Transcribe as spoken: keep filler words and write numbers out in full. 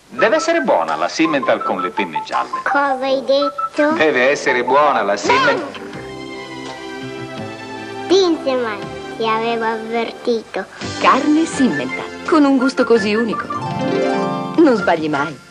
Deve essere buona la Simmental con le penne gialle. Cosa hai detto? Deve essere buona la Simmental. Dinseman ti avevo avvertito. Carne Simmental, con un gusto così unico. Non sbagli mai.